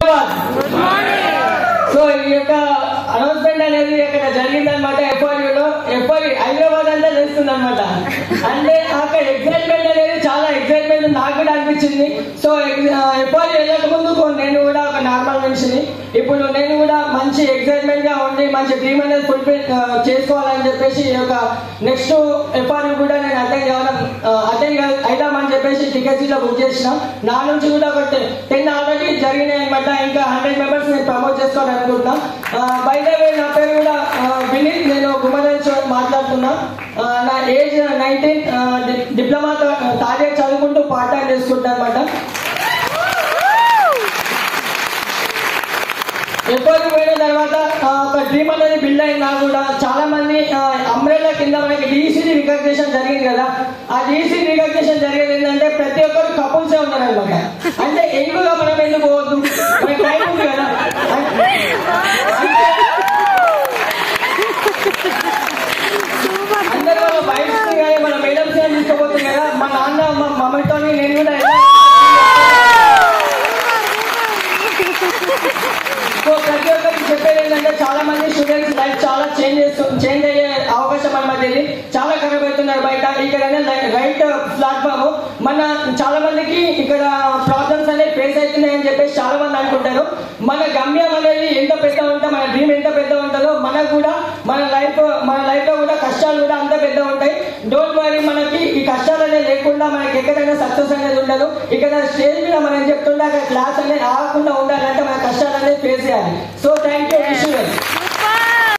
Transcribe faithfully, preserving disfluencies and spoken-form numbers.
So ఈ యొక్క announcement అనేది ఇక్కడ జరిగిందనమాట. ఎఫ్ఆర్యూలో ఎఫ్ఆర్యూ హైదరాబాద్ అంతా తెలుస్తుంది అనమాట. అంటే అక్కడ ఎక్సైట్మెంట్ అనేది చాలా ఎక్సైట్మెంట్ నాకు కూడా అనిపించింది. సో ఎఫ్ఆర్యూ వెళ్ళక ముందు నేను కూడా ఒక నార్మల్ మనిషిని, ఇప్పుడు నేను కూడా మంచి ఎక్సైట్మెంట్ గా ఉండి మంచి డ్రీమ్ అనేది ఫుల్ఫిల్ చేసుకోవాలని చెప్పేసి ఈ యొక్క నెక్స్ట్ ఎఫ్ఆర్యూ కూడా నేను అటెండ్ కావడం అటెండ్ అవుదామని చెప్పేసి టికెట్స్ లో బుక్ చేసిన. నా నుంచి కూడా ఒక టెన్ ఆల్రెడీ జరిగినాయి అనమాట. ఇంకా హండ్రెడ్ మెంబర్స్ నేను ప్రమోట్ చేసుకోవాలని అనుకుంటున్నా. బై ద వే నా పేరు కూడా వినీత్, నేను గుమ్మడి మాట్లాడుతున్నా. నా age nineteen, diploma third year చదువుకుంటూ పార్ట్ టైం చేసుకుంటా అనమాట. ఎఫ్ఆర్యూ పోయిన తర్వాత ఒక డ్రీమ్ అనేది బిల్డ్ అయినా కూడా చాలా మంది అంబ్రెల్లా కింద మనకి డీసీడీ రికగ్నిషన్ జరిగింది కదా. ఆ డీసీ రికగ్నిషన్ జరిగేది ఏంటంటే ప్రతి ఒక్కరు కపుల్సే ఉన్నారు అనమాట. అంటే ఎక్కువగా మనం ఎందుకు పోవద్దు, మనకి టైం ఉంది కదా. అందరూ వాళ్ళ వైఫ్స్ కానీ మన మేడమ్స్ కానీ తీసుకోపోతుంది కదా. మా నాన్న మా మమ్మీతో నేను కూడా సో ప్రతి ఒక్కరికి చెప్పేది ఏంటంటే చాలా మంది స్టూడెంట్స్ లైఫ్ చాలా చేంజ్ చేస్తూ చేంజ్ అయ్యే అవకాశం అనమాట. ఇది చాలా ఖరాబ్ అవుతున్నారు బయట. ఇక్కడ రైట్ ప్లాట్ఫామ్ మన చాలా మందికి ఇక్కడ ప్రాబ్లమ్స్ అనేవి ఫేస్ అవుతున్నాయని చెప్పేసి చాలా మంది అనుకుంటారు. మన గమ్యం అనేది ఎంత పెద్ద ఉంటే, మన డ్రీమ్ ఎంత పెద్ద ఉంటుందో మనకు కూడా మన లైఫ్ మన లైఫ్ లో కూడా కష్టాలు కూడా అంత పెద్ద ఉంటాయి. డోంట్ వరీ, మనకి ఈ కష్టాలు అనేది లేకుండా మనకి ఎక్కడైనా సక్సెస్ అనేది ఉండదు. ఇక్కడ స్టేజ్ మీద మనం చెప్తుంటే అక్కడ క్లాస్ అనేది ఆగకుండా ఉండాలంటే మన కష్టాలు అనేది ఫేస్ చేయాలి. So thank you.